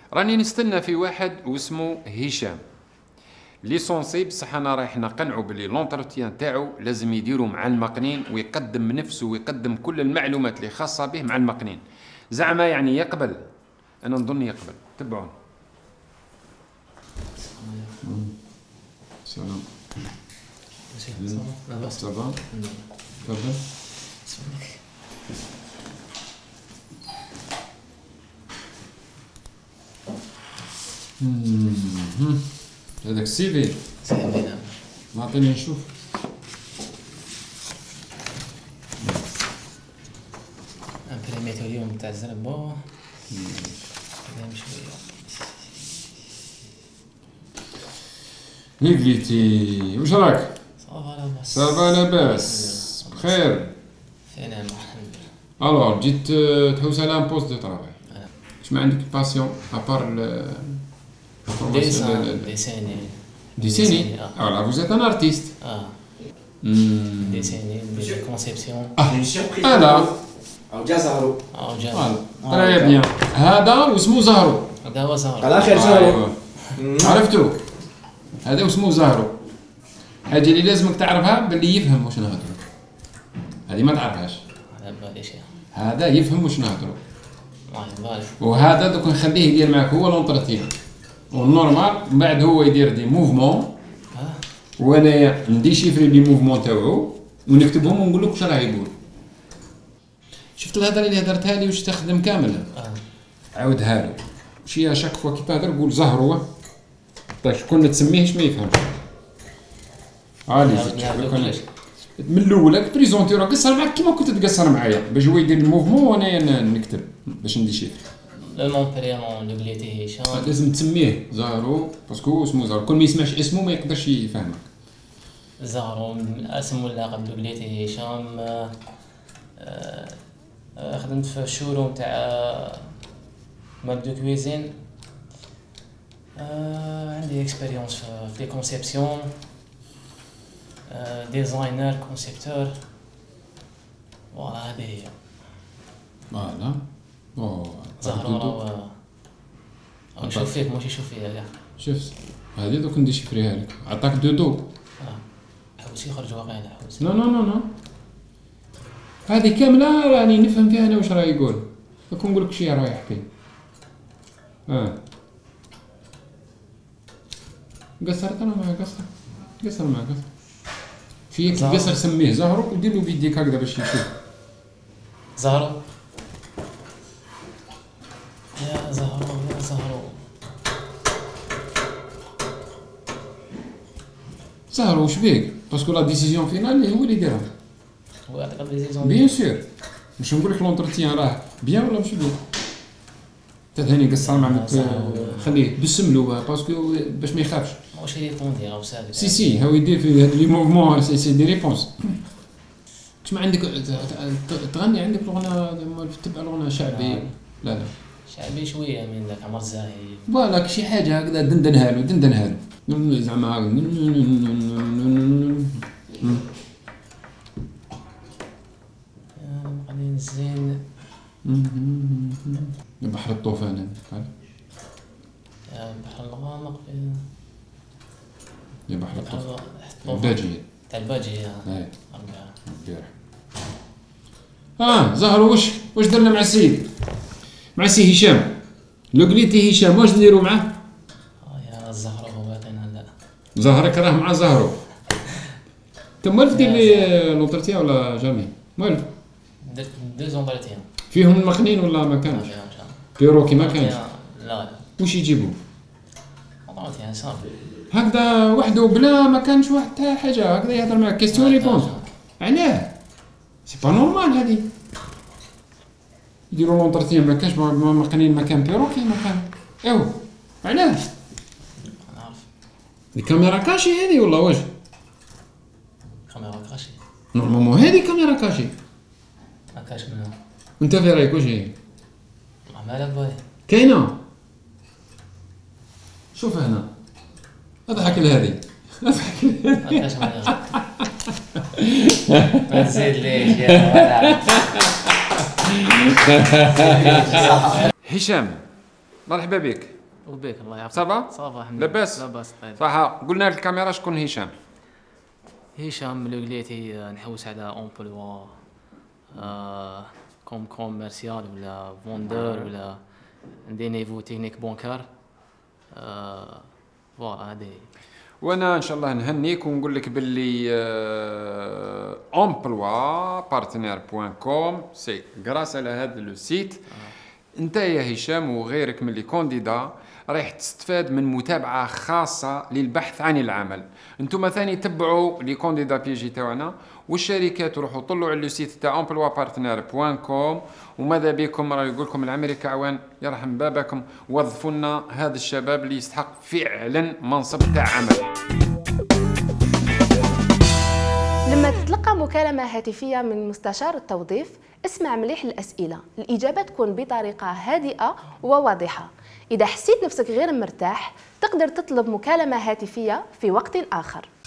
راني نستنى في واحد واسمه هشام ليسونسي، بصح انا رايح نقنعو بلي لونتروتيان تاعو لازم يديرو مع المقنين ويقدم نفسه ويقدم كل المعلومات اللي خاصه به مع المقنين. زعما يعني يقبل؟ انا نظن يقبل. تبعوني. سلام. صافا تفضل. هذاك السيفي نعطيني نشوف. امبريميتو اليوم تاع الزربو قدام شويه. نيكليتي واش راك؟ صافا لاباس. صافا لاباس بخير. فين انا الحمد لله. الوغ جيت تحوس على ان بوست دو طرافاي. واش ما عندك باسيون ابار ديسيني ديسيني؟ Alors vous êtes un artiste. ديسيني ندير كونسيبسيون. انا جا زهرو. تري بيان. هذا واسمو زهرو. هذا هو زهرو. على خير زهرو. عرفتو؟ هذا واسمو زهرو. حاجه اللي لازمك تعرفها باللي يفهم واش نهضروا. هذه ما تعرفهاش. على بالي شي. هذا يفهم واش نهضروا. الله يبارك. وهذا دوك نخليه يدير معاك هو لونتروتيان. والنورمال من بعد هو يدير دي موفمون وانا نديشيفري لي موفمون تاوعو ونكتبهم ونقول لك واش راه يقول. شفت الهضره اللي هضرتها لي واش تخدم كامل؟ عاودها له. شي شاك فوا كي تهضر قول زهرو باش كون تسميهش ما يفهمش. عالي من الاول بريزونتي راه قصر معاك كيما كنت تقصر معايا باش هو يدير الموفمون وانا نكتب باش نديشيفري. مون بريمون لو قليتي هشام لازم تسميه زهرو باسكو اسمو زهرو، كل ما يسمعش اسمه ما يقدرش يفهمك. زهرو اسم واللقب لو قليتي هشام. خدمت في الشوروم تاع ماب دو كويزين. عندي اكسبيريونس في لي كونسيبسيون، ديزاينر كونسيبتور. فوالا هذه هي. فوالا زهرو راه نشوف فيك ماشي يشوف فيا كاع. شفت هذه دوك نديشيفريها لك. عطاك دو حوس يخرج واقعي حوس. نو نو نو نو هذه كامله راني نفهم فيها انا واش راه يقول. دوك نقول لك شي راه يحكي. قصرت انا معاه قصر معاه فيك قصر. سميه زهرو ودير له بيديك هكذا باش يشوف. زهرو يا زهرو يا زهرو زهرو واش بيك؟ باسكو لا ديسيزيون فينال هو اللي يديرها. هو يعطيك ديسيزيون بيان سور. باش نقول لك لونتروتيان راه بيان ولا ماشي بيان. تهني قصر مع خليه بسم له باسكو باش ما يخافش. واش ريبوندي او سالي. سي هو يدير في هاد لي موفمون سي دي ريبونس. واش ما عندك تغني عندك لغنا تبع لغنا شعبي؟ لا شعبي شويه من ذاك عمر الزاهي. بالك شي حاجه هكذا دندنها له زعما غادي زين. بحر الطوفان هذاك بحر الغامق يا بحر الطوفان الباجيه تاع الباجيه. زهرو واش درنا مع السيد؟ مع سي هشام لو قليتي هشام واش نديرو معاه؟ يا زهرو هو عطينا. لا زهرك راه مع زهرو. انت موالف دير لي لونتروتيان ولا جامي؟ موالف درت 2 زونتروتيان. فيهم المقنين ولا ما كانش؟ بيروكي ما كانش. لا واش يجيبوا؟ زونتروتيان صافي هكذا وحده بلا ما كانش واحد حتى حاجه هكذا يهضر معاك كيستيون ريبونس. علاه؟ سي با نورمال هذه. يديروا لونتروتيان ما كانش مقنين ما كان بيروكي ما كان. علاه؟ نعرف الكاميرا كاشي هذه ولا واش؟ كاميرا كاشي نورمالمون هذه كاميرا كاشي. ما كاش منها. وانت في رايك واش هي؟ ما على بالي. كاينه. شوف هنا اضحك لهذه اضحك ما تزيد ليش يا هشام مرحبا بك. وبيك الله يعافيك. صافا؟ صافا الحمد لله. لاباس؟ لاباس طيب. صح. قلنا للكاميرا شكون هشام. هشام لو قليتي نحوس على امبلوا كوم كوميرسيال ولا فوندور ولا دي نيفو تكنيك بونكار. فوالا هذه. وانا ان شاء الله نهنيك ونقول لك باللي emploi-partenaire.com سي غراس على هذا لو سيت انت يا هشام وغيرك من اللي كونديدا رايح تستفاد من متابعه خاصه للبحث عن العمل. انتم ثاني تبعوا لي كونديدا بيجي تاعنا والشركات روحوا طلعوا على لو سيت تاع emploi-partenaire.com وماذا بكم راه يقول لكم الامريكا عوان يرحم بابكم وظفوا لنا هذا الشباب اللي يستحق فعلا منصب تاع عمل. لما تتلقى مكالمة هاتفية من مستشار التوظيف اسمع مليح الأسئلة، الإجابة تكون بطريقة هادئة وواضحة. إذا حسيت نفسك غير مرتاح تقدر تطلب مكالمة هاتفية في وقت آخر.